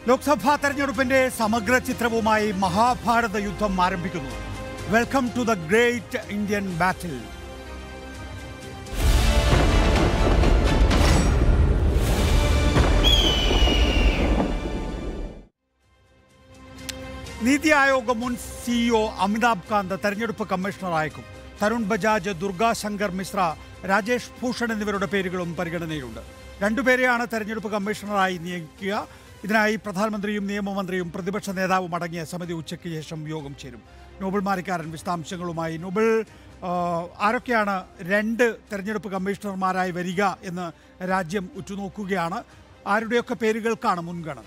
ലോക്സഭാ തെരഞ്ഞെടുപ്പിന്റെ സമഗ്ര ചിത്രവുമായി മഹാഭാരത യുദ്ധം ആരംഭിക്കുന്നു. Welcome to the great Indian battle. NITI Aayog മുൻ CEO അമിതാഭ് കാന്ത് തെരഞ്ഞെടുപ്പ് കമ്മീഷണറായേക്കും. തരുൺ ബജാജ്, ദുർഗാ ശങ്കർ മിശ്ര, രാജേഷ് ഭൂഷൺ എന്നിവരുടെ പേരുകളും പരിഗണനയിലുണ്ട്. രണ്ടുപേരെയാണ് തെരഞ്ഞെടുപ്പ് കമ്മീഷണറായി നിയമിക്കുക. ഇതിനായി പ്രധാനമന്ത്രിയും നിയമമന്ത്രിയും പ്രതിപക്ഷ നേതാവും അടങ്ങിയ സമിതി ഉച്ചയ്ക്ക് ശേഷം യോഗം ചേരും. നോബൽ മാരിക്കാരൻ വിശദാംശങ്ങളുമായി. നോബൽ, ആരൊക്കെയാണ് രണ്ട് തെരഞ്ഞെടുപ്പ് കമ്മീഷണർമാരായി വരിക എന്ന് രാജ്യം ഉറ്റുനോക്കുകയാണ്? ആരുടെയൊക്കെ പേരുകൾക്കാണ് മുൻഗണന?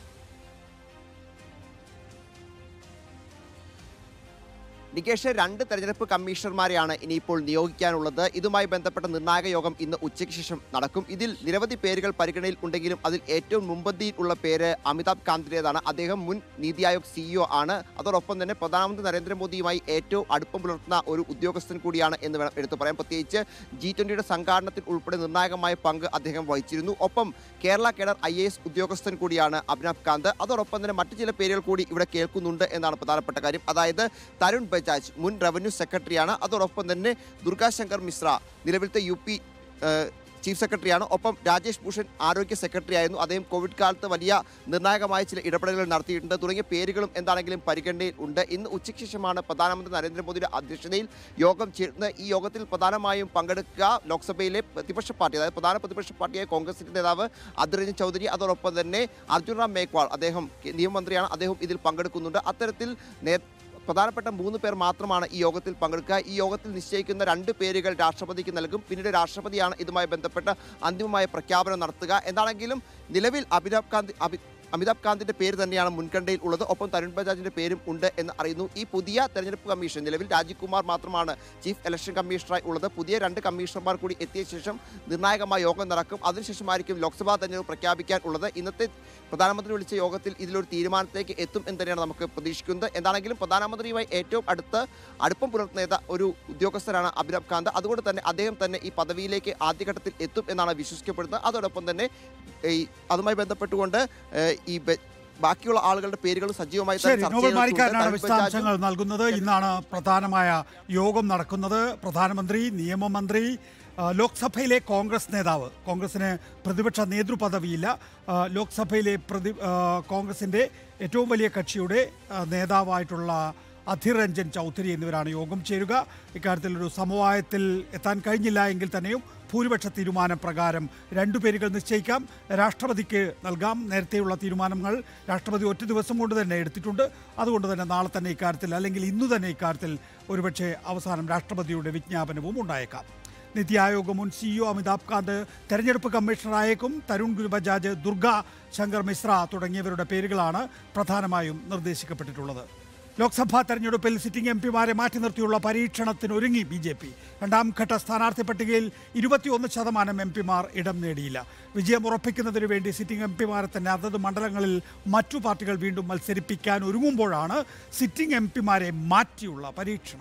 നികേഷ്, രണ്ട് തെരഞ്ഞെടുപ്പ് കമ്മീഷണർമാരെയാണ് ഇനിയിപ്പോൾ നിയോഗിക്കാനുള്ളത്. ഇതുമായി ബന്ധപ്പെട്ട നിർണായക യോഗം ഇന്ന് ഉച്ചയ്ക്ക് ശേഷം നടക്കും. ഇതിൽ നിരവധി പേരുകൾ പരിഗണനയിൽ ഉണ്ടെങ്കിലും അതിൽ ഏറ്റവും മുൻപന്തിയിൽ ഉള്ള പേര് അമിതാഭ് കാന്തിൻ്റെതാണ്. അദ്ദേഹം മുൻ നീതി ആയോഗ് CEO ആണ്. അതോടൊപ്പം തന്നെ പ്രധാനമന്ത്രി നരേന്ദ്രമോദിയുമായി ഏറ്റവും അടുപ്പം പുലർത്തുന്ന ഒരു ഉദ്യോഗസ്ഥൻ കൂടിയാണ് എന്ന് വേണം എടുത്തു പറയാൻ. പ്രത്യേകിച്ച് G20 സംഘാടനത്തിൽ ഉൾപ്പെടെ നിർണായകമായ പങ്ക് അദ്ദേഹം വഹിച്ചിരുന്നു. ഒപ്പം കേരള കേഡർ IAS ഉദ്യോഗസ്ഥൻ കൂടിയാണ് അമിതാഭ് കാന്ത്. അതോടൊപ്പം തന്നെ മറ്റു ചില പേരുകൾ കൂടി ഇവിടെ കേൾക്കുന്നുണ്ട് എന്നാണ് പ്രധാനപ്പെട്ട കാര്യം. അതായത് തരുൺ ബജാജ് മുൻ റവന്യൂ സെക്രട്ടറിയാണ്. അതോടൊപ്പം തന്നെ ദുർഗാ ശങ്കർ മിശ്ര നിലവിലത്തെ UP ചീഫ് സെക്രട്ടറിയാണ്. ഒപ്പം രാജേഷ് ഭൂഷൺ ആരോഗ്യ സെക്രട്ടറി ആയിരുന്നു. അദ്ദേഹം കോവിഡ് കാലത്ത് വലിയ നിർണായകമായ ചില ഇടപെടലുകൾ നടത്തിയിട്ടുണ്ട്. തുടങ്ങിയ പേരുകളും എന്താണെങ്കിലും പരിഗണനയിൽ ഉണ്ട്. ഇന്ന് ഉച്ചയ്ക്ക് ശേഷമാണ് പ്രധാനമന്ത്രി നരേന്ദ്രമോദിയുടെ അധ്യക്ഷതയിൽ യോഗം ചേർന്ന് ഈ യോഗത്തിൽ പ്രധാനമായും പങ്കെടുക്കുക ലോക്സഭയിലെ പ്രതിപക്ഷ പാർട്ടി, അതായത് പ്രധാന പ്രതിപക്ഷ പാർട്ടിയായ കോൺഗ്രസിന്റെ നേതാവ് അധീർ രഞ്ജൻ ചൗധരി, അതോടൊപ്പം തന്നെ അർജുൻ റാം മേഘ്വാൾ, അദ്ദേഹം നിയമമന്ത്രിയാണ്, അദ്ദേഹം ഇതിൽ പങ്കെടുക്കുന്നുണ്ട്. അത്തരത്തിൽ പ്രധാനപ്പെട്ട 3 പേർ മാത്രമാണ് ഈ യോഗത്തിൽ പങ്കെടുക്കുക. ഈ യോഗത്തിൽ നിശ്ചയിക്കുന്ന 2 പേരുകൾ രാഷ്ട്രപതിക്ക് നൽകും. പിന്നീട് രാഷ്ട്രപതിയാണ് ഇതുമായി ബന്ധപ്പെട്ട അന്തിമമായ പ്രഖ്യാപനം നടത്തുക. എന്താണെങ്കിലും നിലവിൽ അമിതാഭ് കാന്തിന്റെ പേര് തന്നെയാണ് മുൻകണ്ടയിൽ ഉള്ളത്. ഒപ്പം തരുൺ ബജാജിന്റെ പേരും ഉണ്ട് എന്ന് അറിയുന്നു. ഈ പുതിയ തെരഞ്ഞെടുപ്പ് കമ്മീഷൻ നിലവിൽ രാജീവ് കുമാർ മാത്രമാണ് ചീഫ് ഇലക്ഷൻ കമ്മീഷണറായി ഉള്ളത്. പുതിയ 2 കമ്മീഷണർമാർ കൂടി എത്തിയ ശേഷം നിർണായകമായ യോഗം നടക്കും. അതിനുശേഷമായിരിക്കും ലോക്സഭാ തെരഞ്ഞെടുപ്പ് പ്രഖ്യാപിക്കാൻ ഉള്ളത്. ഇന്നത്തെ പ്രധാനമന്ത്രി വിളിച്ച യോഗത്തിൽ ഇതിലൊരു തീരുമാനത്തിലേക്ക് എത്തും എന്ന് തന്നെയാണ് നമുക്ക് പ്രതീക്ഷിക്കുന്നത്. എന്താണെങ്കിലും പ്രധാനമന്ത്രിയുമായി ഏറ്റവും അടുപ്പം പുലർത്തുന്ന ഒരു ഉദ്യോഗസ്ഥരാണ് അമിതാഭ് കാന്ത്. അതുകൊണ്ട് തന്നെ അദ്ദേഹം തന്നെ ഈ പദവിയിലേക്ക് ആദ്യഘട്ടത്തിൽ എത്തും എന്നാണ് വിശ്വസിക്കപ്പെടുന്നത്. അതോടൊപ്പം തന്നെ അതുമായി ബന്ധപ്പെട്ടുകൊണ്ട് ഈ ബാക്കിയുള്ള ആളുകളുടെ പേരുകൾ സജീവമായി വിശദാംശങ്ങൾ നൽകുന്നത്. ഇന്നാണ് പ്രധാനമായ യോഗം നടക്കുന്നത്. പ്രധാനമന്ത്രി, നിയമമന്ത്രി, ലോക്സഭയിലെ കോൺഗ്രസ് നേതാവ്, കോൺഗ്രസിന് പ്രതിപക്ഷ നേതൃപദവിയില്ല, ലോക്സഭയിലെ കോൺഗ്രസിൻ്റെ ഏറ്റവും വലിയ കക്ഷിയുടെ നേതാവായിട്ടുള്ള അധീർ രഞ്ജൻ ചൗധരി എന്നിവരാണ് യോഗം ചേരുക. ഇക്കാര്യത്തിൽ ഒരു സമവായത്തിൽ എത്താൻ കഴിഞ്ഞില്ല എങ്കിൽ തന്നെയും ഭൂരിപക്ഷ തീരുമാനം പ്രകാരം 2 പേരുകൾ നിശ്ചയിക്കാം, രാഷ്ട്രപതിക്ക് നൽകാം. നേരത്തെയുള്ള തീരുമാനങ്ങൾ രാഷ്ട്രപതി ഒറ്റ ദിവസം കൊണ്ട് തന്നെ എടുത്തിട്ടുണ്ട്. അതുകൊണ്ട് തന്നെ നാളെ തന്നെ ഇക്കാര്യത്തിൽ, അല്ലെങ്കിൽ ഇന്നു തന്നെ ഇക്കാര്യത്തിൽ ഒരുപക്ഷെ അവസാനം രാഷ്ട്രപതിയുടെ വിജ്ഞാപനവും ഉണ്ടായേക്കാം. നീതി ആയോഗ് മുൻ CEO അമിതാഭ് കാന്ത് തെരഞ്ഞെടുപ്പ് കമ്മീഷണറായേക്കും. തരുൺ ബജാജ്, ദുർഗാ ശങ്കർ മിശ്ര തുടങ്ങിയവരുടെ പേരുകളാണ് പ്രധാനമായും നിർദ്ദേശിക്കപ്പെട്ടിട്ടുള്ളത്. ലോക്സഭാ തെരഞ്ഞെടുപ്പിൽ സിറ്റിംഗ് MPമാരെ മാറ്റി നിർത്തിയുള്ള പരീക്ഷണത്തിനൊരുങ്ങി BJP. 2ാം ഘട്ട സ്ഥാനാർത്ഥി പട്ടികയിൽ 21% MPമാർ ഇടം നേടിയില്ല. വിജയം ഉറപ്പിക്കുന്നതിന് വേണ്ടി സിറ്റിംഗ് MPമാരെ തന്നെ അതത് മണ്ഡലങ്ങളിൽ മറ്റു പാർട്ടികൾ വീണ്ടും മത്സരിപ്പിക്കാൻ ഒരുങ്ങുമ്പോഴാണ് സിറ്റിംഗ് MPമാരെ മാറ്റിയുള്ള പരീക്ഷണം.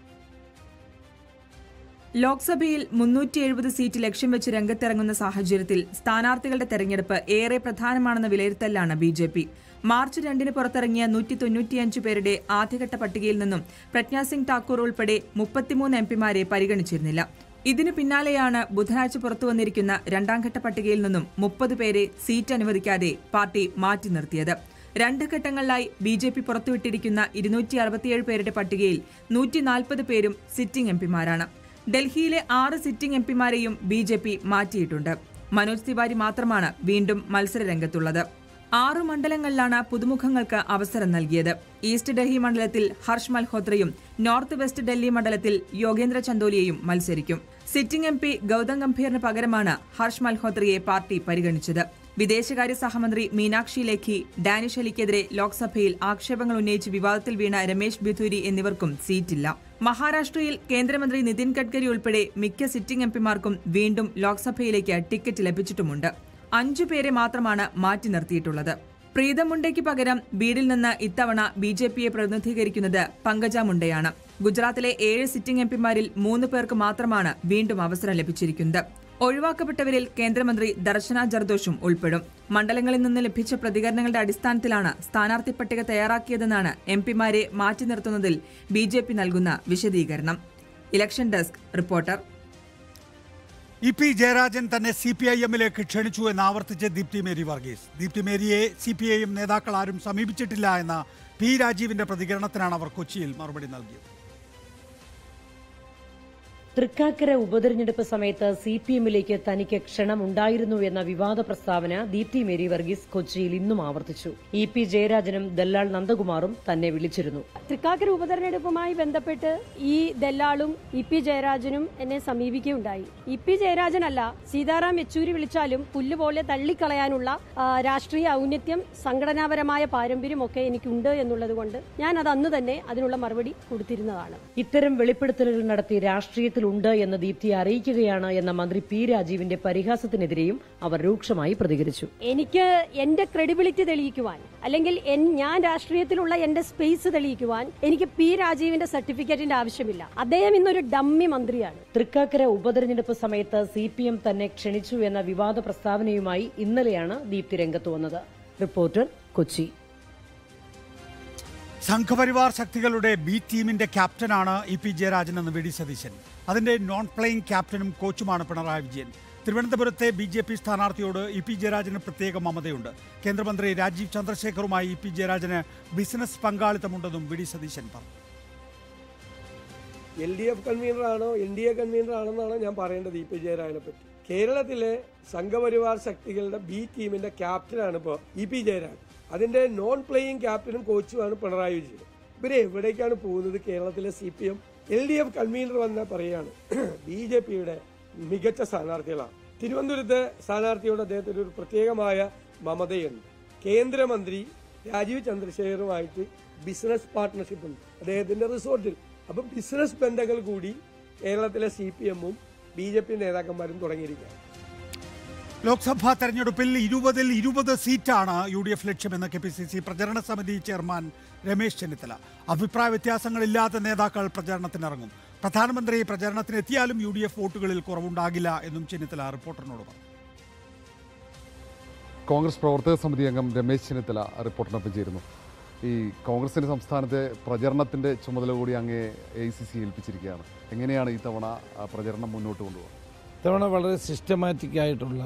ലോക്സഭയിൽ 370 സീറ്റ് ലക്ഷ്യം വെച്ച് രംഗത്തിറങ്ങുന്ന സാഹചര്യത്തിൽ സ്ഥാനാർത്ഥികളുടെ തെരഞ്ഞെടുപ്പ് ഏറെ പ്രധാനമാണെന്ന വിലയിരുത്തലാണ് BJP. മാർച്ച് 2-ന് പുറത്തിറങ്ങിയ 195 പേരുടെ ആദ്യഘട്ട പട്ടികയിൽ നിന്നും പ്രജ്ഞാസിംഗ് ഠാക്കൂർ ഉൾപ്പെടെ 33 MPമാരെ പരിഗണിച്ചിരുന്നില്ല. ഇതിനു പിന്നാലെയാണ് ബുധനാഴ്ച പുറത്തുവന്നിരിക്കുന്ന 2ാം ഘട്ട പട്ടികയിൽ നിന്നും 30 പേരെ സീറ്റ് അനുവദിക്കാതെ പാർട്ടി മാറ്റി നിർത്തിയത്. 2 ഘട്ടങ്ങളിലായി BJP പുറത്തുവിട്ടിരിക്കുന്ന 267 പേരുടെ പട്ടികയിൽ 140 പേരും സിറ്റിംഗ് MPമാരാണ്. ഡൽഹിയിലെ 6 സിറ്റിംഗ് MPമാരെയും BJP മാറ്റിയിട്ടുണ്ട്. മനോജ് തിവാരി മാത്രമാണ് വീണ്ടും മത്സരരംഗത്തുള്ളത്. 6 മണ്ഡലങ്ങളിലാണ് പുതുമുഖങ്ങൾക്ക് അവസരം നൽകിയത്. ഈസ്റ്റ് ഡൽഹി മണ്ഡലത്തിൽ ഹർഷ് മൽഹോത്രയും നോർത്ത് വെസ്റ്റ് ഡൽഹി മണ്ഡലത്തിൽ യോഗേന്ദ്ര ചന്ദോലിയയും മത്സരിക്കും. സിറ്റിംഗ് MP ഗൗതം ഗംഭീറിന് പകരമാണ് ഹർഷ് മൽഹോത്രയെ പാർട്ടി പരിഗണിച്ചത്. വിദേശകാര്യ സഹമന്ത്രി മീനാക്ഷി ലേഖി, ഡാനിഷ് അലിക്കെതിരെ ലോക്സഭയിൽ ആക്ഷേപങ്ങൾ ഉന്നയിച്ച് വിവാദത്തിൽ വീണ രമേശ് ബിധൂരി എന്നിവർക്കും സീറ്റില്ല. മഹാരാഷ്ട്രയിൽ കേന്ദ്രമന്ത്രി നിതിൻ ഗഡ്കരി ഉൾപ്പെടെ മിക്ക സിറ്റിംഗ് MPമാർക്കും വീണ്ടും ലോക്സഭയിലേക്ക് ടിക്കറ്റ് ലഭിച്ചിട്ടുമുണ്ട്. 5 പേരെ മാത്രമാണ് മാറ്റി നിർത്തിയിട്ടുള്ളത്. പ്രീതം മുണ്ടയ്ക്ക് പകരം ബീഡിൽ നിന്ന് ഇത്തവണ BJPയെ പ്രതിനിധീകരിക്കുന്നത് പങ്കജ മുണ്ടയാണ്. ഗുജറാത്തിലെ 7 സിറ്റിംഗ് MPമാരിൽ 3 പേർക്ക് മാത്രമാണ് വീണ്ടും അവസരം ലഭിച്ചിരിക്കുന്നത്. ഒഴിവാക്കപ്പെട്ടവരിൽ കേന്ദ്രമന്ത്രി ദർശന ജർദോഷും ഉൾപ്പെടും. മണ്ഡലങ്ങളിൽ നിന്ന് ലഭിച്ച പ്രതികരണങ്ങളുടെ അടിസ്ഥാനത്തിലാണ് സ്ഥാനാർത്ഥി പട്ടിക തയ്യാറാക്കിയതെന്നാണ് എംപിമാരെ മാറ്റി നിർത്തുന്നതിൽ BJP നൽകുന്ന വിശദീകരണം. Election desk reporter. EP Jayarajan തന്നെ CPIM-ലേക്ക് ക്ഷണിച്ചു എന്ന് ആവർത്തിച്ച് ദീപ്തി മേരി വർഗീസ്. ദീപ്തി മേരിയെ CPIM നേതാക്കൾ ആരും സമീപിച്ചിട്ടില്ല എന്ന P രാജീവിന്റെ പ്രതികരണത്തിനാണ് അവർ കൊച്ചിയിൽ മറുപടി നൽകിയത്. തൃക്കാക്കര ഉപതെരഞ്ഞെടുപ്പ് സമയത്ത് CPM-ലേക്ക് തനിക്ക് ക്ഷണം ഉണ്ടായിരുന്നു എന്ന വിവാദ പ്രസ്താവന ദീപ്തി മേരി വർഗീസ് കൊച്ചിയിൽ ഇന്നും ആവർത്തിച്ചു. EP ജയരാജനും ദല്ലാൾ നന്ദകുമാറും തന്നെ വിളിച്ചിരുന്നു. തൃക്കാക്കര ഉപതെരഞ്ഞെടുപ്പുമായി ബന്ധപ്പെട്ട് ഈ ദല്ലാളും EP ജയരാജനും എന്നെ സമീപിക്കുകയുണ്ടായി. EP ജയരാജനല്ല, സീതാറാം യെച്ചൂരി വിളിച്ചാലും പുല്ലുപോലെ തള്ളിക്കളയാനുള്ള രാഷ്ട്രീയ ഔന്നത്യം, സംഘടനാപരമായ പാരമ്പര്യം ഒക്കെ എനിക്കുണ്ട് എന്നുള്ളത് കൊണ്ട് ഞാൻ അത് അന്ന് തന്നെ അതിനുള്ള മറുപടി കൊടുത്തിരുന്നതാണ്. ഇത്തരം വെളിപ്പെടുത്തലുകൾ നടത്തി രാഷ്ട്രീയത്തിൽ ഉണ്ട് എന്ന് ദീപ്തിയെ അറിയിക്കുകയാണ് എന്ന മന്ത്രി P രാജീവിന്റെ പരിഹാസത്തിനെതിരെയും അവർ രൂക്ഷമായി പ്രതികരിച്ചു. എനിക്ക് എന്റെ ക്രെഡിബിലിറ്റി തെളിയിക്കുവാൻ, അല്ലെങ്കിൽ ഞാൻ രാഷ്ട്രീയത്തിലുള്ള എന്റെ സ്പേസ് തെളിയിക്കുവാൻ എനിക്ക് P രാജീവിന്റെ സർട്ടിഫിക്കറ്റിന്റെ ആവശ്യമില്ല. അദ്ദേഹം ഇന്നൊരു ഡമ്മി മന്ത്രിയാണ്. തൃക്കാക്കര ഉപതെരഞ്ഞെടുപ്പ് സമയത്ത് CPM തന്നെ ക്ഷണിച്ചു എന്ന വിവാദ പ്രസ്താവനയുമായി ഇന്നലെയാണ് ദീപ്തി രംഗത്ത് വന്നത്. റിപ്പോർട്ടർ, കൊച്ചി. സംഘപരിവാർ ശക്തികളുടെ B ടീമിന്റെ ക്യാപ്റ്റനാണ് EP ജയരാജൻ എന്ന് VD സതീശൻ. അതിന്റെ നോൺ പ്ലേയിങ് ക്യാപ്റ്റനും കോച്ചുമാണ് പിണറായി വിജയൻ. തിരുവനന്തപുരത്തെ BJP സ്ഥാനാർത്ഥിയോട് EP ജയരാജന് പ്രത്യേക മമതയുണ്ട്. കേന്ദ്രമന്ത്രി രാജീവ് ചന്ദ്രശേഖറുമായി EP ജയരാജന് ബിസിനസ് പങ്കാളിത്തമുണ്ടെന്നും VD സതീശൻ പറഞ്ഞു. LDF കൺവീനറാണോ NDA കൺവീനറാണെന്നാണ് ഞാൻ പറയേണ്ടത് EP ജയരാജനെ പറ്റി. കേരളത്തിലെ സംഘപരിവാർ ശക്തികളുടെ B ടീമിന്റെ ക്യാപ്റ്റനാണ് ഇപ്പോൾ EP ജയരാജൻ. അതിന്റെ നോൺ പ്ലേയിങ് ക്യാപ്റ്റനും കോച്ചുമാണ് പിണറായി വിജയൻ. ഇവരെ എവിടേക്കാണ് പോകുന്നത്? കേരളത്തിലെ CPM LDF കൺവീനർ വന്ന പറയാണ് BJPയുടെ മികച്ച സ്ഥാനാർത്ഥികളാണ്. തിരുവനന്തപുരത്തെ സ്ഥാനാർത്ഥിയോട് അദ്ദേഹത്തിന് ഒരു പ്രത്യേകമായ മമതയുണ്ട്. കേന്ദ്രമന്ത്രി രാജീവ് ചന്ദ്രശേഖറുമായിട്ട് ബിസിനസ് പാർട്ട്ണർഷിപ്പ് ഉണ്ട് അദ്ദേഹത്തിന്റെ റിസോർട്ടിൽ. അപ്പം ബിസിനസ് ബന്ധങ്ങൾ കൂടി കേരളത്തിലെ CPM-ഉം BJP നേതാക്കന്മാരും തുടങ്ങിയിരിക്കുകയാണ്. ലോക്സഭാ തെരഞ്ഞെടുപ്പിൽ 20-ൽ 20 സീറ്റാണ് UDF ലക്ഷ്യമെന്ന് KPCC പ്രചരണ സമിതി ചെയർമാൻ രമേശ് ചെന്നിത്തല. അഭിപ്രായ വ്യത്യാസങ്ങളില്ലാത്ത നേതാക്കൾ പ്രചരണത്തിനിറങ്ങും. പ്രധാനമന്ത്രി പ്രചരണത്തിനെത്തിയാലും UDF വോട്ടുകളിൽ കുറവുണ്ടാകില്ല എന്നും ചെന്നിത്തല റിപ്പോർട്ടറിനോട് പറഞ്ഞു. കോൺഗ്രസ് പ്രവർത്തക സമിതി അംഗം രമേശ് ചെന്നിത്തല റിപ്പോർട്ടറിനൊപ്പം ചേരുന്നു. ഈ കോൺഗ്രസിന്റെ സംസ്ഥാനത്തെ പ്രചരണത്തിന്റെ ചുമതല കൂടി അങ്ങേ AICC ഏൽപ്പിച്ചിരിക്കുകയാണ്. എങ്ങനെയാണ് ഈ തവണ പ്രചരണം മുന്നോട്ട് കൊണ്ടുപോകുന്നത്? ഇത്തവണ വളരെ സിസ്റ്റമാറ്റിക് ആയിട്ടുള്ള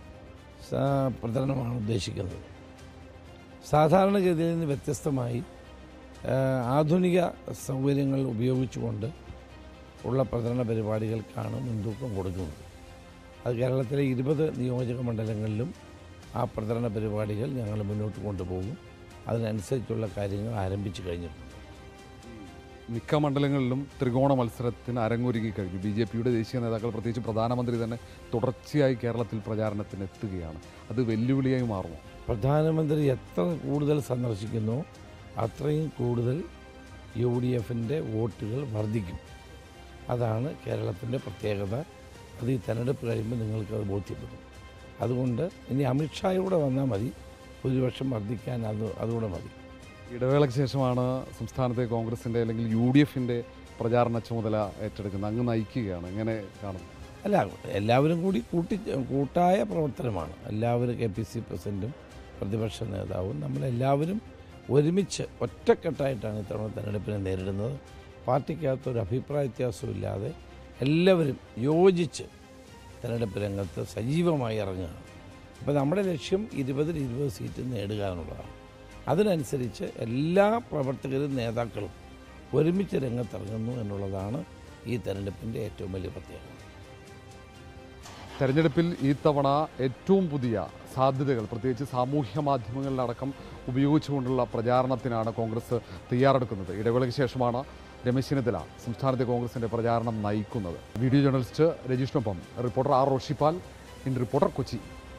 പ്രചരണമാണ് ഉദ്ദേശിക്കുന്നത്. സാധാരണഗതിയിൽ നിന്ന് വ്യത്യസ്തമായി ആധുനിക സൗകര്യങ്ങൾ ഉപയോഗിച്ചുകൊണ്ട് ഉള്ള പ്രചരണ പരിപാടികൾക്കാണ് മുൻതൂക്കം കൊടുക്കുന്നത്. അത് കേരളത്തിലെ 20 നിയോജക മണ്ഡലങ്ങളിലും ആ പ്രചരണ പരിപാടികൾ ഞങ്ങൾ മുന്നോട്ട് കൊണ്ടുപോകും. അതിനനുസരിച്ചുള്ള കാര്യങ്ങൾ ആരംഭിച്ചു കഴിഞ്ഞിട്ടുണ്ട്. മിക്ക മണ്ഡലങ്ങളിലും ത്രികോണ മത്സരത്തിന് അരങ്ങൊരുങ്ങി കഴിഞ്ഞു. BJPയുടെ ദേശീയ നേതാക്കൾ, പ്രത്യേകിച്ച് പ്രധാനമന്ത്രി തന്നെ തുടർച്ചയായി കേരളത്തിൽ പ്രചാരണത്തിന് എത്തുകയാണ്. അത് വെല്ലുവിളിയായി മാറുമോ? പ്രധാനമന്ത്രി എത്ര കൂടുതൽ സന്ദർശിക്കുന്നോ അത്രയും കൂടുതൽ UDFൻ്റെ വോട്ടുകൾ വർദ്ധിക്കും. അതാണ് കേരളത്തിൻ്റെ പ്രത്യേകത. അത് ഈ തെരഞ്ഞെടുപ്പ് കഴിയുമ്പോൾ നിങ്ങൾക്കത് ബോധ്യപ്പെടും. അതുകൊണ്ട് ഇനി അമിത്ഷായൂടെ വന്നാൽ മതി, ഭൂരിപക്ഷം വർദ്ധിക്കാൻ അതുകൂടെ മതി. ഇടവേളയ്ക്ക് ശേഷമാണ് സംസ്ഥാനത്തെ കോൺഗ്രസിൻ്റെ അല്ലെങ്കിൽ UDFൻ്റെ പ്രചാരണ ചുമതല ഏറ്റെടുക്കുന്നത്. അങ്ങ് നയിക്കുകയാണ്. എങ്ങനെ കാണുന്നു? അല്ല, എല്ലാവരും കൂടി കൂട്ടായ പ്രവർത്തനമാണ്. എല്ലാവരും KPC പ്രസിഡന്റും പ്രതിപക്ഷ നേതാവും നമ്മളെല്ലാവരും ഒരുമിച്ച് ഒറ്റക്കെട്ടായിട്ടാണ് ഇത്തവണ തെരഞ്ഞെടുപ്പിനെ നേരിടുന്നത്. പാർട്ടിക്കകത്തൊരു അഭിപ്രായ വ്യത്യാസവും ഇല്ലാതെ എല്ലാവരും യോജിച്ച് തെരഞ്ഞെടുപ്പ് രംഗത്ത് സജീവമായി ഇറങ്ങുകയാണ്. അപ്പോൾ നമ്മുടെ ലക്ഷ്യം 20-ൽ 20 സീറ്റ് നേടുക എന്നുള്ളതാണ്. അതിനനുസരിച്ച് എല്ലാ പ്രവർത്തകരും നേതാക്കളും ഒരുമിച്ച് രംഗത്തിറങ്ങുന്നു എന്നുള്ളതാണ് ഈ തെരഞ്ഞെടുപ്പിൻ്റെ ഏറ്റവും വലിയ പ്രത്യേകത. തെരഞ്ഞെടുപ്പിൽ ഈ തവണ ഏറ്റവും പുതിയ സാധ്യതകൾ, പ്രത്യേകിച്ച് സാമൂഹ്യ മാധ്യമങ്ങളിലടക്കം ഉപയോഗിച്ചുകൊണ്ടുള്ള പ്രചാരണത്തിനാണ് കോൺഗ്രസ് തയ്യാറെടുക്കുന്നത്. ഇടവേളയ്ക്ക് ശേഷമാണ് രമേശ് ചെന്നിത്തല സംസ്ഥാനത്തെ കോൺഗ്രസിൻ്റെ പ്രചാരണം നയിക്കുന്നത്. വീഡിയോ ജേർണലിസ്റ്റ് രജീഷിനൊപ്പം reporter R. Roshipal, in reporter, Kochi.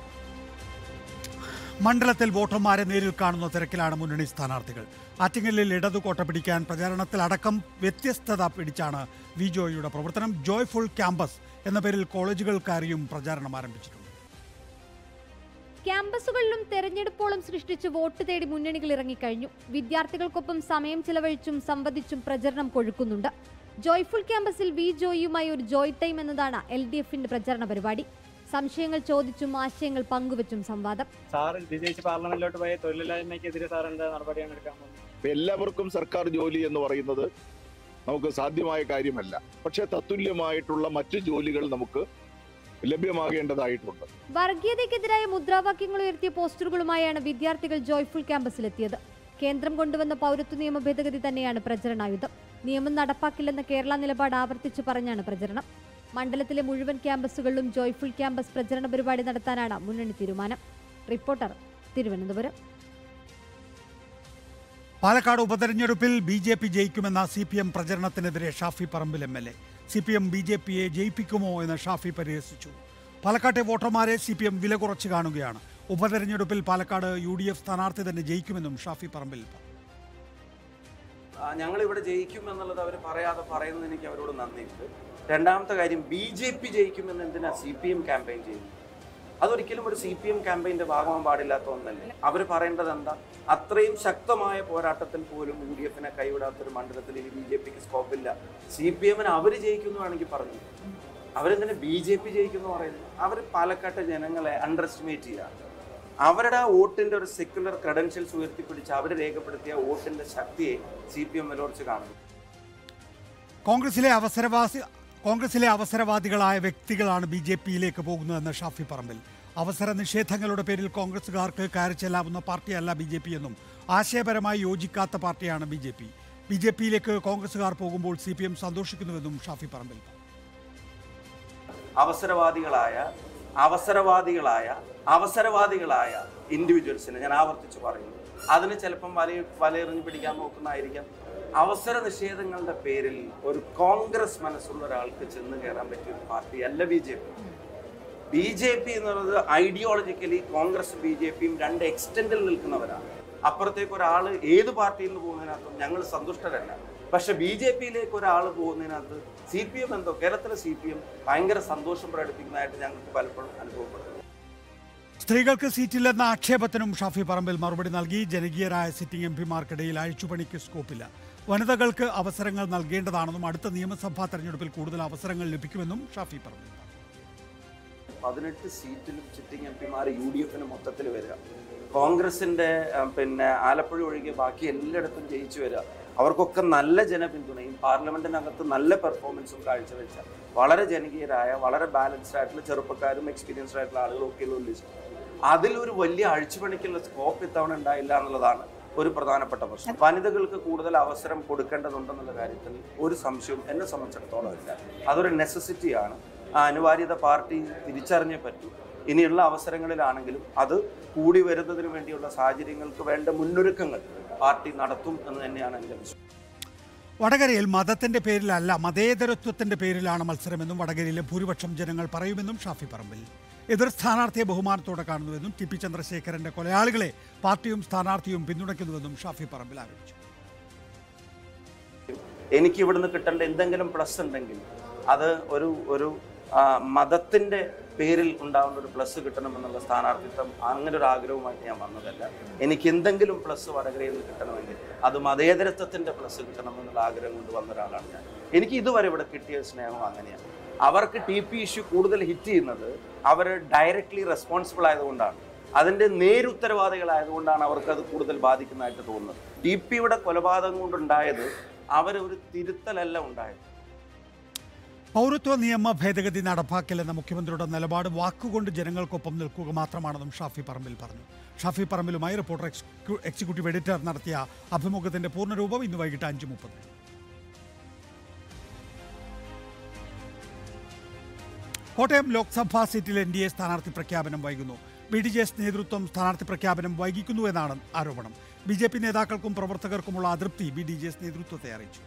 മണ്ഡലത്തിൽ വോട്ടർമാരെ നേരിൽ കാണുന്ന തിരക്കിലാണ് മുന്നണി സ്ഥാനാർത്ഥികൾ. ആറ്റിങ്ങലിൽ ഇടതുകോട്ട പിടിക്കാൻ പ്രചാരണത്തിലടക്കം വ്യത്യസ്തത പിടിച്ചാണ് വിജോയുടെ പ്രവർത്തനം. ജോയ്ഫുൾ ക്യാമ്പസ് എന്ന പേരിൽ കോളേജുകൾക്കാരിയും പ്രചാരണം ആരംഭിച്ചിട്ടുണ്ട്. ക്യാമ്പസുകളിലും തെരഞ്ഞെടുപ്പോളം സൃഷ്ടിച്ച് വോട്ട് തേടി മുന്നണികൾ ഇറങ്ങിക്കഴിഞ്ഞു. വിദ്യാർത്ഥികൾക്കൊപ്പം സമയം ചിലവഴിച്ചും സംവദിച്ചും പ്രചരണം കൊഴുക്കുന്നുണ്ട്. ജോയ്ഫുൾ ക്യാമ്പസിൽ വി ജോയിയുമായി ഒരു ജോയ് ടൈം എന്നതാണ് LDFന്റെ പ്രചരണ പരിപാടി. സംശയങ്ങൾ ചോദിച്ചും ആശയങ്ങൾ പങ്കുവച്ചും സംവാദം. സാർ വിദേശ പാർലമെന്റിലോട്ട് പോയ തൊഴിലില്ലായ്മയ്ക്കെതിരെ സാർ എന്താ നടപടിയാണ് എടുക്കാൻ പോകുന്നത്? എല്ലാവർക്കും സർക്കാർ ജോലി എന്ന് പറയുന്നത് നമുക്ക് സാധ്യമായ കാര്യമല്ല. പക്ഷേ തത്തുല്യമായിട്ടുള്ള മറ്റ് ജോലികൾ നമുക്ക് ലഭ്യമാകേണ്ടതായിട്ടുണ്ട്. വർഗീയതയ്ക്കെതിരായ മുദ്രാവാക്യങ്ങൾ ഉയർത്തിയ പോസ്റ്ററുകളുമായാണ് വിദ്യാർത്ഥികൾ ജോയ്ഫുൾ ക്യാമ്പസിലെത്തിയത്. കേന്ദ്രം കൊണ്ടുവന്ന പൗരത്വ നിയമ ഭേദഗതി തന്നെയാണ് പ്രചരണായുധം. നിയമം നടപ്പാക്കില്ലെന്ന കേരള നിലപാട് ആവർത്തിച്ചു പറഞ്ഞാണ് പ്രചരണം. മണ്ഡലത്തിലെ മുഴുവൻ ക്യാമ്പസുകളിലും ജോയ്ഫുൾ ക്യാമ്പസ് പ്രചരണ പരിപാടി നടത്താനാണ് മുന്നണി തീരുമാനം. റിപ്പോർട്ടർ, തിരുവനന്തപുരം. പാലക്കാട് ഉപതെരഞ്ഞെടുപ്പിൽ BJP ജയിക്കുമെന്ന CPM പ്രചരണത്തിനെതിരെ Shafi Parambil MLA. CPM BJPയെ ജയിപ്പിക്കുമോ എന്ന് ഷാഫി പരിഹസിച്ചു. പാലക്കാട്ടെ വോട്ടർമാരെ CPM വില കുറച്ച് കാണുകയാണ്. ഉപതെരഞ്ഞെടുപ്പിൽ പാലക്കാട് UDF സ്ഥാനാർത്ഥി തന്നെ ജയിക്കുമെന്നും ഷാഫി പറമ്പിൽ പറഞ്ഞു. ഞങ്ങളിവിടെ ജയിക്കും എന്നുള്ളത് അവർ പറയാതെ പറയുന്നത് എനിക്ക് അവരോട് നന്ദിയുണ്ട്. രണ്ടാമത്തെ കാര്യം, BJP ജയിക്കുമെന്ന് എന്തിനാ CPM ക്യാമ്പയിൻ ചെയ്യുന്നത്? അതൊരിക്കലും ഒരു CPM ക്യാമ്പയിൻ്റെ ഭാഗമാകാൻ പാടില്ലാത്ത ഒന്നല്ലേ. അവർ പറയേണ്ടത് എന്താ? അത്രയും ശക്തമായ പോരാട്ടത്തിൽ പോലും UDFനെ കൈവിടാത്തൊരു മണ്ഡലത്തിൽ ഇനി BJPക്ക് സ്കോപ്പില്ല. CPMന് അവർ ജയിക്കുന്നു വേണമെങ്കിൽ പറഞ്ഞു. അവരെന്തിനാ BJP ജയിക്കുന്നു പറയുന്നത്? അവർ പാലക്കാട്ടെ ജനങ്ങളെ അണ്ടർ എസ്റ്റിമേറ്റ് ചെയ്യുക. അവരുടെ വോട്ടിൻ്റെ ഒരു സെക്യുലർ ക്രെഡൻഷ്യൽസ് ഉയർത്തിപ്പിടിച്ച് അവർ രേഖപ്പെടുത്തിയ വോട്ടിൻ്റെ ശക്തിയെ CPM വിലകുറച്ച് കാണുന്നു. കോൺഗ്രസിലെ അവസരവാദികളായ വ്യക്തികളാണ് BJPയിലേക്ക് പോകുന്നതെന്ന് ഷാഫി പറമ്പിൽ. അവസര നിഷേധങ്ങളുടെ പേരിൽ കോൺഗ്രസുകാർക്ക് കയറിച്ചെല്ലാവുന്ന പാർട്ടിയല്ല BJP എന്നും ആശയപരമായി യോജിക്കാത്ത പാർട്ടിയാണ് BJP. BJPയിലേക്ക് കോൺഗ്രസുകാർ പോകുമ്പോൾ CPM സന്തോഷിക്കുന്നുവെന്നും ഷാഫി പറമ്പിൽ. അവസരവാദികളായ ഇൻഡിവിജ്വൽസിനെ ഞാൻ ആവർത്തിച്ച് പറയുന്നു. അതിന് ചിലപ്പം വലയെറിഞ്ഞ് പിടിക്കാൻ നോക്കുന്നതായിരിക്കാം. അവസര നിഷേധങ്ങളുടെ പേരിൽ ഒരു കോൺഗ്രസ് മനസ്സുള്ള ഒരാൾക്ക് ചെന്ന് കയറാൻ പറ്റിയ ഒരു പാർട്ടിയല്ല BJP. BJP എന്ന് പറയുന്നത് ഐഡിയോളജിക്കലി കോൺഗ്രസ് BJPയും രണ്ട് എക്സ്റ്റെൻഡിൽ നിൽക്കുന്നവരാണ്. അപ്പുറത്തേക്ക് ഒരാൾ ഏത് പാർട്ടിയിൽ നിന്ന് പോകുന്നതിനകത്തും ഞങ്ങൾ സന്തുഷ്ടരല്ല. പക്ഷെ BJPയിലേക്ക് ഒരാൾ പോകുന്നതിനകത്ത് CPM എന്തോ കേരളത്തിലെ CPM ഭയങ്കര സന്തോഷം പ്രകടിപ്പിക്കുന്നതായിട്ട് ഞങ്ങൾക്ക് പലപ്പോഴും അനുഭവപ്പെടുന്നു. സ്ത്രീകൾക്ക് സീറ്റില്ലെന്ന ആക്ഷേപത്തിനും ഷാഫി പറമ്പിൽ മറുപടി നൽകി. ജനകീയരായ സിറ്റിംഗ് MPമാർക്കിടയിൽ അഴിച്ചുപണിക്ക് സ്കോപ്പില്ല. വനിതകൾക്ക് അവസരങ്ങൾ നൽകേണ്ടതാണെന്നും അടുത്ത നിയമസഭാ തെരഞ്ഞെടുപ്പിൽ കൂടുതൽ അവസരങ്ങൾ ലഭിക്കുമെന്നും ഷാഫി പറമ്പിൽ. 18 സീറ്റിലും സിറ്റിംഗ് MPമാർ UDFന് മൊത്തത്തിൽ വരിക. കോൺഗ്രസിന്റെ ആലപ്പുഴ ഒഴികെ ബാക്കി എല്ലായിടത്തും ജയിച്ചു വരിക. അവർക്കൊക്കെ നല്ല ജനപിന്തുണയും പാർലമെന്റിനകത്ത് നല്ല പെർഫോമൻസും കാഴ്ചവെച്ച വളരെ ജനകീയരായ വളരെ ബാലൻസ്ഡ് ആയിട്ടുള്ള ചെറുപ്പക്കാരും എക്സ്പീരിയൻസ്ഡ് ആയിട്ടുള്ള ആളുകളും ഒക്കെയുള്ള ഒരു ലിസ്റ്റ്. അതിലൊരു വലിയ അഴിച്ചുപണിക്കുള്ള സ്കോപ്പ് ഇത്തവണ ഉണ്ടായില്ല എന്നുള്ളതാണ് ഒരു പ്രധാനപ്പെട്ട പ്രശ്നം. വനിതകൾക്ക് കൂടുതൽ അവസരം കൊടുക്കേണ്ടതുണ്ടെന്നുള്ള കാര്യത്തിൽ ഒരു സംശയവും എന്നെ സംബന്ധിച്ചിടത്തോളം ഇല്ല. അതൊരു നെസസിറ്റിയാണ്. ആ അനിവാര്യത പാർട്ടി തിരിച്ചറിഞ്ഞേ പറ്റൂ. ഇനിയുള്ള അവസരങ്ങളിലാണെങ്കിലും അത് കൂടി വരുന്നതിന് വേണ്ടിയുള്ള സാഹചര്യങ്ങൾക്ക് വേണ്ട മുന്നൊരുക്കങ്ങൾ പാർട്ടി നടത്തും എന്ന് തന്നെയാണ് എൻ്റെ വിശ്വാസം. വടകരയിൽ മതത്തിന്റെ പേരിലല്ല മതേതരത്വത്തിന്റെ പേരിലാണ് മത്സരമെന്നും വടകരയിലെ ഭൂരിപക്ഷം ജനങ്ങൾ പറയുമെന്നും ഷാഫി പറമ്പിൽ. എതിർ സ്ഥാനാർത്ഥിയെ ബഹുമാനത്തോടെ കാണുന്നുവെന്നും TP ചന്ദ്രശേഖരന്റെ കൊലയാളികളെ പാർട്ടിയും സ്ഥാനാർത്ഥിയും പിന്തുണയ്ക്കുന്നുവെന്നും ഷാഫി പറമ്പിൽ ആരോപിച്ചു. എനിക്ക് ഇവിടുന്ന് കിട്ടേണ്ട എന്തെങ്കിലും പ്ലസ് ഉണ്ടെങ്കിൽ അത് ഒരു മതത്തിന്റെ പേരിൽ ഉണ്ടാവുന്ന ഒരു പ്ലസ് കിട്ടണമെന്നുള്ള സ്ഥാനാർത്ഥിത്വം അങ്ങനെ ഒരു ആഗ്രഹവുമായിട്ട് ഞാൻ വന്നതല്ല. എനിക്ക് എന്തെങ്കിലും പ്ലസ് വടകരയിൽ നിന്ന് കിട്ടണമെങ്കിൽ അത് മതേതരത്വത്തിന്റെ പ്ലസ് കിട്ടണമെന്നുള്ള ആഗ്രഹം കൊണ്ട് വന്ന ഒരാളാണ് ഞാൻ. എനിക്ക് ഇതുവരെ ഇവിടെ കിട്ടിയ സ്നേഹം അങ്ങനെയാണ്. അവർക്ക് TP ഇഷ്യൂ കൂടുതൽ ഹിറ്റ് ചെയ്യുന്നത് അവർ ഡയറക്റ്റ്ലി റെസ്പോൺസിബിൾ ആയതുകൊണ്ടാണ്. അതിൻ്റെ നേരുത്തരവാദികളായതുകൊണ്ടാണ് അവർക്കത് കൂടുതൽ ബാധിക്കുന്നതായിട്ട് തോന്നുന്നത്. TPയുടെ കൊലപാതകം കൊണ്ടുണ്ടായത് അവരൊരു തിരുത്തലല്ല ഉണ്ടായത്. പൗരത്വ നിയമ ഭേദഗതി നടപ്പാക്കില്ലെന്ന മുഖ്യമന്ത്രിയുടെ നിലപാട് വാക്കുകൊണ്ട് ജനങ്ങൾക്കൊപ്പം നിൽക്കുക മാത്രമാണെന്നും ഷാഫി പറമ്പിൽ പറഞ്ഞു. ഷാഫി പറമ്പിലുമായി റിപ്പോർട്ടർ എക്സിക്യൂട്ടീവ് എഡിറ്റർ നടത്തിയ അഭിമുഖത്തിന്റെ പൂർണ്ണരൂപം ഇന്ന് വൈകിട്ട് 5:30. കോട്ടയം ലോക്സഭാ സീറ്റിൽ NDA സ്ഥാനാർത്ഥി പ്രഖ്യാപനം വൈകുന്നു. BDJS നേതൃത്വം സ്ഥാനാർത്ഥി പ്രഖ്യാപനം വൈകിക്കുന്നു എന്നാണ് ആരോപണം. BJP നേതാക്കൾക്കും പ്രവർത്തകർക്കുമുള്ള അതൃപ്തി BDJS നേതൃത്വത്തെ അറിയിച്ചു.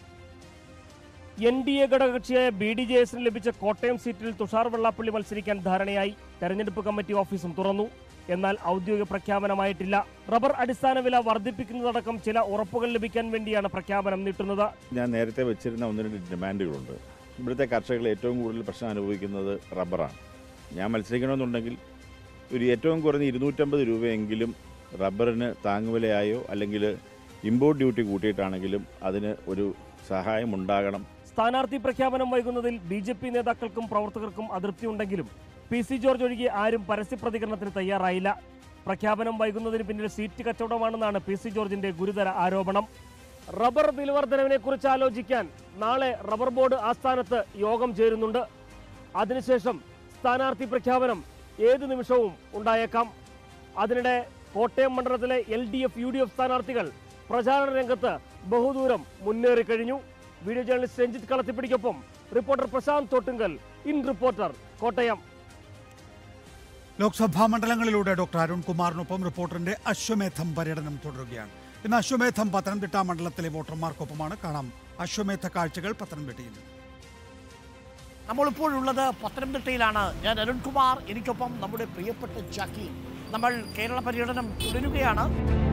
NDA ഘടകകക്ഷിയായ BDJSന് ലഭിച്ച കോട്ടയം സീറ്റിൽ തുഷാർ വെള്ളാപ്പള്ളി മത്സരിക്കാൻ ധാരണയായി. തെരഞ്ഞെടുപ്പ് കമ്മിറ്റി ഓഫീസും തുറന്നു. എന്നാൽ ഔദ്യോഗിക പ്രഖ്യാപനമായിട്ടില്ല. റബ്ബർ അടിസ്ഥാന വില വർദ്ധിപ്പിക്കുന്നതടക്കം ചില ഉറപ്പുകൾ ലഭിക്കാൻ വേണ്ടിയാണ് പ്രഖ്യാപനം നീട്ടുന്നത്. ഞാൻ നേരത്തെ വെച്ചിരുന്ന 1-2 ഡിമാൻഡുകളുണ്ട്. ഇവിടുത്തെ കർഷകർ ഏറ്റവും കൂടുതൽ പ്രശ്നം അനുഭവിക്കുന്നത് റബ്ബറാണ്. ഞാൻ മത്സരിക്കണമെന്നുണ്ടെങ്കിൽ ഒരു ഏറ്റവും കുറഞ്ഞ 250 രൂപയെങ്കിലും റബ്ബറിന് താങ്ങുവിലയായോ അല്ലെങ്കിൽ ഇമ്പോർട്ട് ഡ്യൂട്ടി കൂട്ടിയിട്ടാണെങ്കിലും അതിന് ഒരു സഹായം ഉണ്ടാകണം. സ്ഥാനാർത്ഥി പ്രഖ്യാപനം വൈകുന്നതിൽ BJP നേതാക്കൾക്കും പ്രവർത്തകർക്കും അതൃപ്തിയുണ്ടെങ്കിലും PC ജോർജ് ഒഴികെ ആരും പരസ്യ പ്രതികരണത്തിന് തയ്യാറായില്ല. പ്രഖ്യാപനം വൈകുന്നതിന് പിന്നിൽ സീറ്റ് കച്ചവടമാണെന്നാണ് PC ജോർജിന്റെ ഗുരുതര ആരോപണം. റബ്ബർ വിലവർദ്ധനവിനെ കുറിച്ച് ആലോചിക്കാൻ നാളെ റബ്ബർ ബോർഡ് ആസ്ഥാനത്ത് യോഗം ചേരുന്നുണ്ട്. അതിനുശേഷം സ്ഥാനാർത്ഥി പ്രഖ്യാപനം ഏതു നിമിഷവും ഉണ്ടായേക്കാം. അതിനിടെ കോട്ടയം മണ്ഡലത്തിലെ LDF UDF സ്ഥാനാർത്ഥികൾ പ്രചാരണ രംഗത്ത് ബഹുദൂരം മുന്നേറി കഴിഞ്ഞു. വീഡിയോ ജേർണലിസ്റ്റ് രഞ്ജിത്ത് കളത്തിപ്പിടിക്കൊപ്പം reporter Prashanth Thottungal, in reporter, Kottayam. Lok Sabha മണ്ഡലങ്ങളിലൂടെ ഡോക്ടർ അരുൺകുമാറിനൊപ്പം റിപ്പോർട്ടറിന്റെ അശ്വമേധം പര്യടനം തുടരുകയാണ്. ഇന്ന് അശ്വമേധം പത്തനംതിട്ട മണ്ഡലത്തിലെ വോട്ടർമാർക്കൊപ്പമാണ്. കാണാം അശ്വമേധ കാഴ്ചകൾ പത്തനംതിട്ടയിൽ. നമ്മളിപ്പോഴുള്ളത് പത്തനംതിട്ടയിലാണ്. ഞാൻ അരുൺകുമാർ, എനിക്കൊപ്പം നമ്മുടെ പ്രിയപ്പെട്ട ജാക്കി. നമ്മൾ കേരള പര്യടനം തുടരുകയാണ്.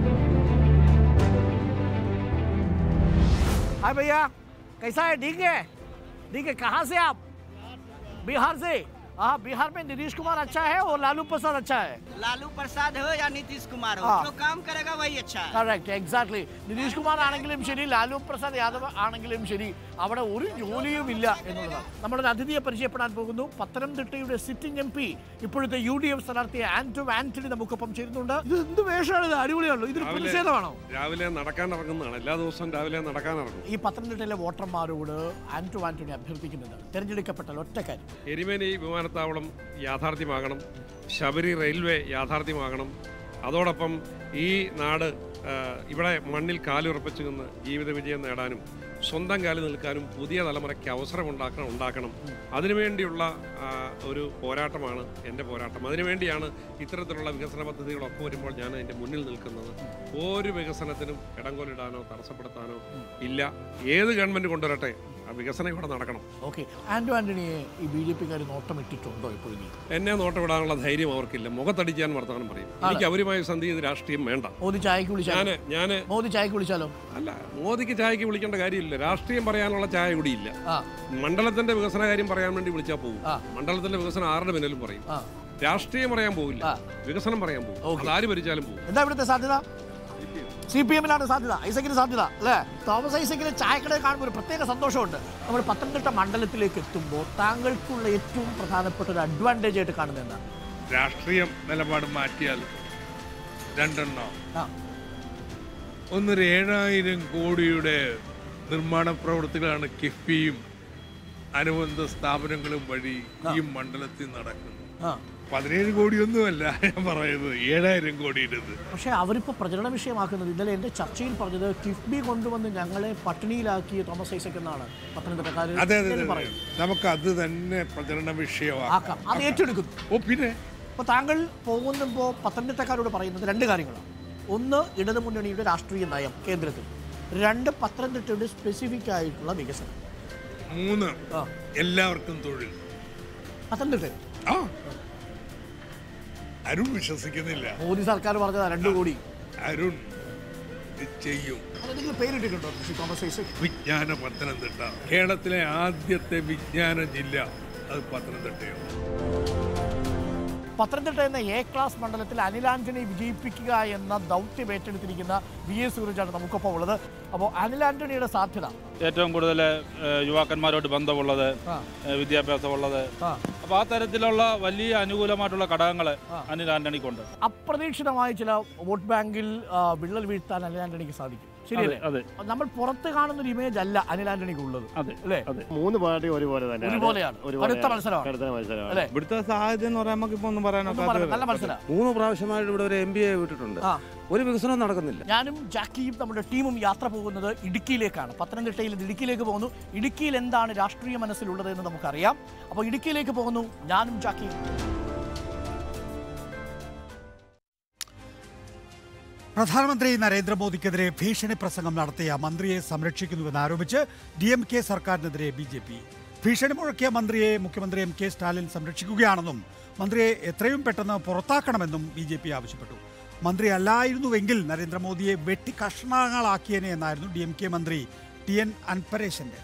हाय भैया, कैसा है? ठीक है, ठीक है. कहाँ से आप? बिहार से. हाँ, बिहार में नीतीश कुमार अच्छा है और लालू प्रसाद अच्छा है? लालू प्रसाद हो या नीतीश कुमार हो, जो काम करेगा वही अच्छा है. Correct, exactly. നിതീഷ് കുമാർ ആണെങ്കിലും ശരി, ലാലു പ്രസാദ് യാദവ് ആണെങ്കിലും ശരി, അവിടെ ഒരു ജോലിയും ഇല്ല എന്നുള്ളതാണ്. നമ്മളൊരു അതിഥിയെ പരിചയപ്പെടാൻ പോകുന്നു. പത്തനംതിട്ടയുടെ സിറ്റിംഗ് MP, ഇപ്പോഴത്തെ UDF സ്ഥാനാർത്ഥി ആന്റണി നമുക്കൊപ്പം ചേരുന്നുണ്ട്. ഇത് എന്ത് വേഷമാണ്? ഇത് അടിപൊളിയാണല്ലോ. ഇതൊരു പ്രതിഷേധമാണോ? രാവിലെ നടക്കാൻ ഇറങ്ങുന്നതാണ്. എല്ലാ ദിവസവും രാവിലെ നടക്കാൻ ഇറങ്ങും. ഈ പത്തനംതിട്ടയിലെ വോട്ടർമാരോട് ആന്റണി അഭ്യർത്ഥിക്കുന്നത് തെരഞ്ഞെടുക്കപ്പെട്ട ഒറ്റക്കാര്യം, എരുമേലി വിമാനത്താവളം യാഥാർത്ഥ്യമാകണം, ശബരി റെയിൽവേ യാഥാർത്ഥ്യമാകണം. അതോടൊപ്പം ഈ നാട് ഇവിടെ മണ്ണിൽ കാലുറപ്പിച്ചു നിന്ന് ജീവിത വിജയം നേടാനും സ്വന്തം കാലിൽ നിൽക്കാനും പുതിയ തലമുറയ്ക്ക് അവസരം ഉണ്ടാക്കണം. അതിനുവേണ്ടിയുള്ള ഒരു പോരാട്ടമാണ് എൻ്റെ പോരാട്ടം. അതിനുവേണ്ടിയാണ് ഇത്തരത്തിലുള്ള വികസന പദ്ധതികളൊക്കെ വരുമ്പോൾ ഞാൻ അതിൻ്റെ മുന്നിൽ നിൽക്കുന്നത്. ഒരു വികസനത്തിനും ഇടംകൊല്ലിടാനോ തടസ്സപ്പെടുത്താനോ ഇല്ല. ഏത് ഗവൺമെൻറ് കൊണ്ടുവരട്ടെ, ആ വികസനം ഇവിടെ നടക്കണം. ഓക്കെ, ആന്റണിയെ ഈ BJP-കാർ നോട്ടമിട്ടിട്ടുണ്ടോ ഇപ്പോഴും? എന്നെ നോട്ടമിടാനുള്ള ധൈര്യം അവർക്കില്ല. മുഖത്തടിക്കാൻ വർത്തമാനം പറയും. എനിക്ക് അവരുമായി സന്ധി ചെയ്ത് രാഷ്ട്രീയം വേണ്ട. മോദി ചായക്ക് വിളിച്ചാലോ? മോദി ചായക്ക് വിളിച്ചാലോ? അല്ല, മോദിക്ക് ചായക്ക് വിളിക്കേണ്ട കാര്യമില്ല. രാഷ്ട്രീയം പറയാനുള്ള ചായ കൂടിയില്ല. മണ്ഡലത്തിന്റെ വികസന കാര്യം പറയാൻ വേണ്ടി വിളിച്ചാൽ പോകും. മണ്ഡലത്തിന്റെ വികസനം ആരുടെ പിന്നിലും പറയും. രാഷ്ട്രീയം പറയാൻ പോകില്ല, വികസനം പറയാൻ പോകും. അത് ആര് ഭരിച്ചാലും പോകും. എന്താ ഇവിടുത്തെ സാധ്യത? CPM-ലാണ് സാധ്യത, ഐസക്കിന് സാധ്യത അല്ലേ? തോമസ് ഐസക്കിന് ചായക്കടയിൽ കാണുമ്പോൾ ഒരു പ്രത്യേക സന്തോഷമുണ്ട്. നമ്മൾ പത്തനംതിട്ട മണ്ഡലത്തിലേക്ക് എത്തുമ്പോൾ താങ്കൾക്കുള്ള ഏറ്റവും പ്രധാനപ്പെട്ട ഒരു അഡ്വാൻറ്റേജ് ആയിട്ട് കാണുന്നത് എന്താണ്? രാഷ്ട്രീയം നിലപാട് മാറ്റിയാൽ രണ്ടെണ്ണം. ഒന്നൊരു 7000 കോടിയുടെ നിർമ്മാണ പ്രവൃത്തികളാണ് കിഫ്ബിയും അനുബന്ധ സ്ഥാപനങ്ങളും വഴി ഈ മണ്ഡലത്തിൽ നടക്കുന്നത്. 17 കോടിയൊന്നുമല്ല ഞാൻ പറയുന്നത്, 7000 കോടിയുടേത്. പക്ഷേ അവരിപ്പോൾ പ്രചരണ വിഷയമാക്കുന്നത്, ഇന്നലെ എൻ്റെ ചർച്ചയിൽ പറഞ്ഞത് കിഫ്ബി കൊണ്ടുവന്ന് ഞങ്ങളെ പട്ടിണിയിലാക്കിയ തോമസ് ഐസക് എന്നാണ് പത്തനംതിട്ടക്കാർ. അതെ, നമുക്ക് അത് തന്നെ പ്രചരണ വിഷയമാക്കാം. അത് ഏറ്റെടുക്കുന്നു. പിന്നെ അപ്പോൾ താങ്കൾ പോകുമ്പോൾ പത്തനംതിട്ടക്കാരോട് പറയുന്നത് രണ്ട് കാര്യങ്ങളാണ്. ഒന്ന്, ഇടതുമുന്നണിയുടെ രാഷ്ട്രീയ നയം കേന്ദ്രത്തിൽ. രണ്ട്, പത്തനംതിട്ടയുടെ സ്പെസിഫിക് ആയിട്ടുള്ള വികസനം. 3, എല്ലാവർക്കും തൊഴിൽ. പത്തനംതിട്ട അരുൺ വിശ്വസിക്കുന്നില്ല. മോദി സർക്കാർ പറഞ്ഞതാ 2 കോടി. അരുൺ ചെയ്യും. പേരിട്ടിട്ടുണ്ടോ തോമസ് ഐസക്? വിജ്ഞാന പത്തനംതിട്ട, കേരളത്തിലെ ആദ്യത്തെ വിജ്ഞാന ജില്ല അത് പത്തനംതിട്ടയാണ്. പത്തനംതിട്ട എന്ന A-ക്ലാസ് മണ്ഡലത്തിൽ അനിൽ ആന്റണി വിജയിപ്പിക്കുക എന്ന ദൗത്യം ഏറ്റെടുത്തിരിക്കുന്ന VS സൂരജാണ് നമുക്കൊപ്പം ഉള്ളത്. അപ്പോൾ അനിൽ ആന്റണിയുടെ സാധ്യത ഏറ്റവും കൂടുതൽ യുവാക്കന്മാരോട് ബന്ധമുള്ളത്, വിദ്യാഭ്യാസമുള്ളത്. അപ്പോൾ ആ തരത്തിലുള്ള വലിയ അനുകൂലമായിട്ടുള്ള ഘടകങ്ങൾ അനിൽ ആന്റണിക്കുണ്ട്. അപ്രതീക്ഷിതമായ ചില വോട്ട് ബാങ്കിൽ വിള്ളൽ വീഴ്ത്താൻ അനിൽ ആന്റണിക്ക് സാധിക്കും. ശരിയല്ലേ? നമ്മൾ പുറത്ത് കാണുന്ന ഒരു ഇമേജ് അല്ല അനിൽ ആന്റണിക്ക് ഉള്ളത് അല്ലേ? 3 പാർട്ടി ഒരുപോലെ തന്നെ, ഒരുപോലെയാണ്. അടുത്ത മത്സരമാണ്. ഇവിടുത്തെ സാഹചര്യം എന്ന് പറയാൻ നമുക്ക് ഇപ്പൊ ഒന്നും പറയാനൊക്കെ. നല്ല മത്സരം. 3 പ്രാവശ്യമായിട്ട് ഇവിടെ ഒരു MBA വിട്ടിട്ടുണ്ട്. ഒരു വികസനം നടക്കുന്നില്ല. ഞാനും ജാക്കിയും നമ്മുടെ ടീമും യാത്ര പോകുന്നത് ഇടുക്കിയിലേക്കാണ്. പത്തനംതിട്ടയിൽ ഇടുക്കിയിലേക്ക് പോകുന്നു. ഇടുക്കിയിൽ എന്താണ് രാഷ്ട്രീയ മനസ്സിലുള്ളത് എന്ന് നമുക്കറിയാം. അപ്പോൾ ഇടുക്കിയിലേക്ക് പോകുന്നു ഞാനും ജാക്കിയും. പ്രധാനമന്ത്രി നരേന്ദ്രമോദിക്കെതിരെ ഭീഷണി പ്രസംഗം നടത്തിയ മന്ത്രിയെ സംരക്ഷിക്കുന്നുവെന്നാരോപിച്ച് DMK സർക്കാരിനെതിരെ BJP. ഭീഷണി മുഴക്കിയ മന്ത്രിയെ മുഖ്യമന്ത്രി MK സ്റ്റാലിൻ സംരക്ഷിക്കുകയാണെന്നും മന്ത്രിയെ എത്രയും പെട്ടെന്ന് പുറത്താക്കണമെന്നും BJP ആവശ്യപ്പെട്ടു. മന്ത്രി അല്ലായിരുന്നുവെങ്കിൽ നരേന്ദ്രമോദിയെ വെട്ടിക്കഷ്ണങ്ങളാക്കിയേനെ എന്നായിരുന്നു DMK മന്ത്രി TN അൻപരേശന്റെ.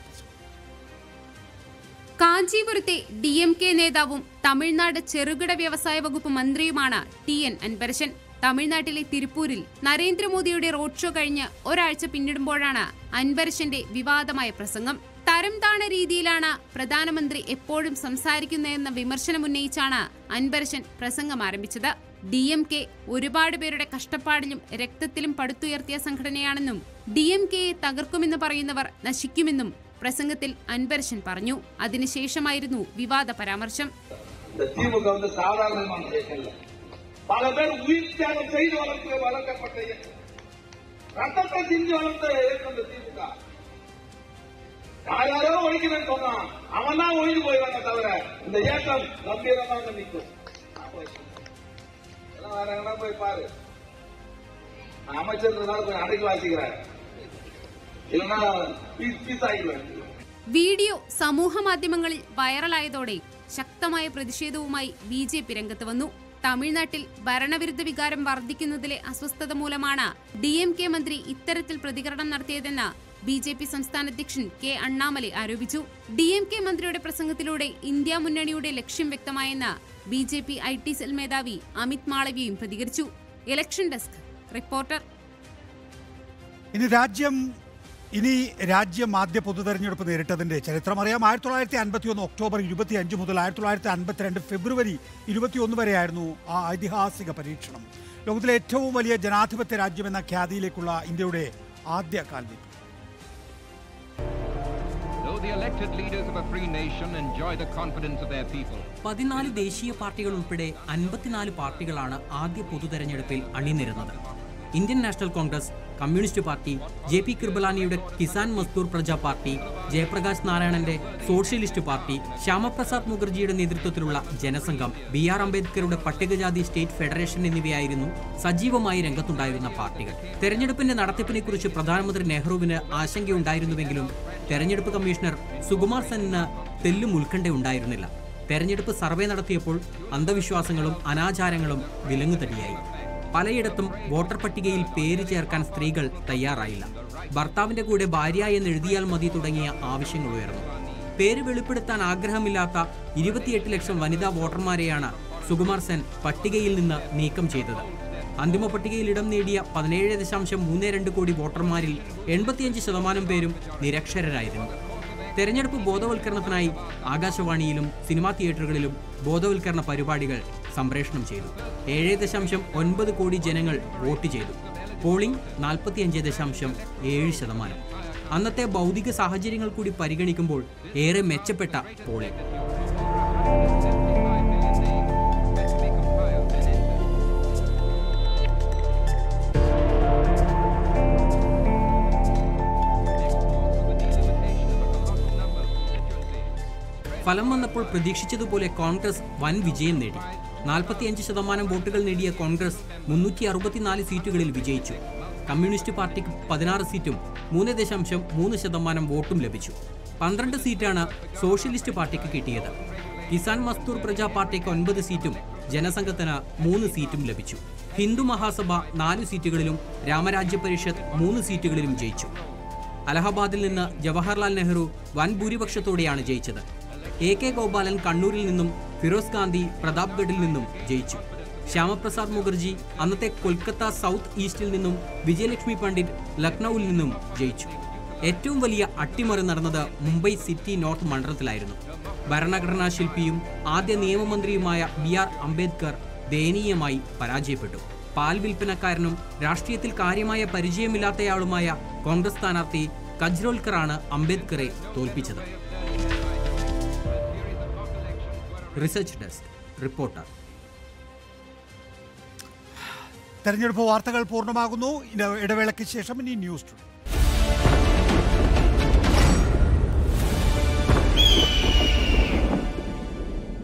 കാഞ്ചീപുരത്തെ DMK നേതാവും തമിഴ്നാട് ചെറുകിട വ്യവസായ വകുപ്പ് മന്ത്രിയുമാണ് TN അൻപരശൻ. തമിഴ്നാട്ടിലെ തിരുപ്പൂരിൽ നരേന്ദ്രമോദിയുടെ റോഡ് ഷോ കഴിഞ്ഞ് ഒരാഴ്ച പിന്നിടുമ്പോഴാണ് അൻപരശന്റെ വിവാദമായ പ്രസംഗം. തരം താണ രീതിയിലാണ് പ്രധാനമന്ത്രി എപ്പോഴും സംസാരിക്കുന്നതെന്ന വിമർശനമുന്നയിച്ചാണ് അൻപരശൻ പ്രസംഗം ആരംഭിച്ചത്. DMK ഒരുപാട് പേരുടെ കഷ്ടപ്പാടിലും രക്തത്തിലും പടുത്തുയർത്തിയ സംഘടനയാണെന്നും DMKയെ തകർക്കുമെന്ന് പറയുന്നവർ നശിക്കുമെന്നും പ്രസംഗത്തിൽ അൻപരശൻ പറഞ്ഞു. അതിനുശേഷമായിരുന്നു വിവാദ പരാമർശം. யாரோ ஒழிக்கணும்னு சொன்னான், அவன் தான் ஒழிஞ்சு போயிடுவாங்க தவிர இந்த ஏற்றம் கம்பீரமாக நிற்கும். போய் பாரு, அமைச்சர் போய் அடைக்கி வாசிக்கிறார், இல்லைன்னா பீஸ் ஆகிடுவார். വീഡിയോ സമൂഹ മാധ്യമങ്ങളിൽ വൈറലായതോടെ ശക്തമായ പ്രതിഷേധവുമായി BJP രംഗത്ത് വന്നു. തമിഴ്നാട്ടിൽ ഭരണവിരുദ്ധ വികാരം വർദ്ധിക്കുന്നതിലെ അസ്വസ്ഥത മൂലമാണ് DMK മന്ത്രി ഇത്തരത്തിൽ പ്രതികരണം നടത്തിയതെന്ന് BJP സംസ്ഥാന അധ്യക്ഷൻ K. അണ്ണാമലൈ ആരോപിച്ചു. DMK മന്ത്രിയുടെ പ്രസംഗത്തിലൂടെ ഇന്ത്യ മുന്നണിയുടെ ലക്ഷ്യം വ്യക്തമായെന്ന് BJP IT സെൽ മേധാവി അമിത് മാളവ്യയും പ്രതികരിച്ചു. Election desk reporter. ഇനി രാജ്യം ആദ്യ പൊതുതെരഞ്ഞെടുപ്പ് നേരിട്ടതിന്റെ ചരിത്രമറിയാം. 1951 ഒക്ടോബർ 25 മുതൽ 1952 ഫെബ്രുവരി 21 വരെയായിരുന്നു ആ ഐതിഹാസിക പരീക്ഷണം. ലോകത്തിലെ ഏറ്റവും വലിയ ജനാധിപത്യ രാജ്യമെന്ന ഖ്യാതിയിലേക്കുള്ള ഇന്ത്യയുടെ ആദ്യ കാൽവെപ്പ്. The elected leaders of a free nation enjoy the confidence of their people. 14 ദേശീയ പാർട്ടികൾ ഉൾപ്പെടെ 54 പാർട്ടികളാണ് ആദ്യ പൊതുതെരഞ്ഞെടുപ്പിൽ അണിനിരുന്നത്. Indian National Congress, communist party, JP കൃപലാനിയുടെ കിസാൻ മസ്ദൂർ പ്രജാ പാർട്ടി, ജയപ്രകാശ് നാരായണന്റെ സോഷ്യലിസ്റ്റ് പാർട്ടി, ശ്യാമപ്രസാദ് മുഖർജിയുടെ നേതൃത്വത്തിലുള്ള ജനസംഘം, BR അംബേദ്കറുടെ പട്ടികജാതി സ്റ്റേറ്റ് ഫെഡറേഷൻ എന്നിവയായിരുന്നു സജീവമായി രംഗത്തുണ്ടായിരുന്ന പാർട്ടികൾ. തെരഞ്ഞെടുപ്പിന്റെ നടത്തിപ്പിനെക്കുറിച്ച് പ്രധാനമന്ത്രി നെഹ്റുവിന് ആശങ്കയുണ്ടായിരുന്നുവെങ്കിലും തെരഞ്ഞെടുപ്പ് കമ്മീഷണർ സുകുമാർ സെന്നിന് തെല്ലും ഉത്കണ്ഠയുണ്ടായിരുന്നില്ല. തെരഞ്ഞെടുപ്പ് സർവേ നടത്തിയപ്പോൾ അന്ധവിശ്വാസങ്ങളും അനാചാരങ്ങളും വിലങ്ങുതടിയായി. പലയിടത്തും വോട്ടർ പട്ടികയിൽ പേര് ചേർക്കാൻ സ്ത്രീകൾ തയ്യാറായില്ല. ഭർത്താവിന്റെ കൂടെ ഭാര്യ എന്ന് എഴുതിയാൽ മതി തുടങ്ങിയ ആവശ്യങ്ങൾ ഉയർന്നു. പേര് വെളിപ്പെടുത്താൻ ആഗ്രഹമില്ലാത്ത 28 ലക്ഷം വനിതാ വോട്ടർമാരെയാണ് സുകുമാർ സെൻ പട്ടികയിൽ നിന്ന് നീക്കം ചെയ്തത്. അന്തിമ പട്ടികയിൽ ഇടം നേടിയ 17.32 കോടി വോട്ടർമാരിൽ 85% പേരും നിരക്ഷരരായിരുന്നു. തെരഞ്ഞെടുപ്പ് ബോധവൽക്കരണത്തിനായി ആകാശവാണിയിലും സിനിമാ തിയേറ്ററുകളിലും ബോധവൽക്കരണ പരിപാടികൾ സംപ്രേഷണം ചെയ്തു. 7.9 കോടി ജനങ്ങൾ വോട്ട് ചെയ്തു. പോളിംഗ് 45.7%. അന്നത്തെ ഭൗതിക സാഹചര്യങ്ങൾ കൂടി പരിഗണിക്കുമ്പോൾ ഏറെ മെച്ചപ്പെട്ട പോളിംഗ്. ഫലം വന്നപ്പോൾ പ്രതീക്ഷിച്ചതുപോലെ കോൺഗ്രസ് വൻ വിജയം നേടി. 45% വോട്ടുകൾ നേടിയ കോൺഗ്രസ് 364 സീറ്റുകളിൽ വിജയിച്ചു. കമ്മ്യൂണിസ്റ്റ് പാർട്ടിക്ക് 16 സീറ്റും 3.3% വോട്ടും ലഭിച്ചു. 12 സീറ്റാണ് സോഷ്യലിസ്റ്റ് പാർട്ടിക്ക് കിട്ടിയത്. കിസാൻ മസ്ദൂർ പ്രജാ പാർട്ടിക്ക് 9 സീറ്റും ജനസംഘത്തിന് 3 സീറ്റും ലഭിച്ചു. ഹിന്ദു മഹാസഭ 4 സീറ്റുകളിലും രാമരാജ്യ പരിഷത്ത് 3 സീറ്റുകളിലും ജയിച്ചു. അലഹബാദിൽ നിന്ന് ജവഹർലാൽ നെഹ്റു വൻ ഭൂരിപക്ഷത്തോടെയാണ് ജയിച്ചത്. AK ഗോപാലൻ കണ്ണൂരിൽ നിന്നും ഫിറോസ് ഗാന്ധി പ്രതാപ്ഗഡിൽ നിന്നും ജയിച്ചു. ശ്യാമപ്രസാദ് മുഖർജി അന്നത്തെ കൊൽക്കത്ത സൗത്ത് ഈസ്റ്റിൽ നിന്നും വിജയലക്ഷ്മി പണ്ഡിറ്റ് ലക്നൌവിൽ നിന്നും ജയിച്ചു. ഏറ്റവും വലിയ അട്ടിമറി നടന്നത് മുംബൈ സിറ്റി നോർത്ത് മണ്ഡലത്തിലായിരുന്നു. ഭരണഘടനാ ശില്പിയും ആദ്യ നിയമമന്ത്രിയുമായ BR അംബേദ്കർ ദയനീയമായി പരാജയപ്പെട്ടു. പാൽ വിൽപ്പനക്കാരനും രാഷ്ട്രീയത്തിൽ കാര്യമായ പരിചയമില്ലാത്തയാളുമായ കോൺഗ്രസ് സ്ഥാനാർത്ഥി കജ്രോൽക്കറാണ് അംബേദ്കറെ തോൽപ്പിച്ചത്. Research desk reporter. തെരഞ്ഞെടുപ്പ് വാർത്തകൾ പൂർണ്ണമാകുന്നു. ഇടവേളയ്ക്ക് ശേഷം ഇനി ന്യൂസ്.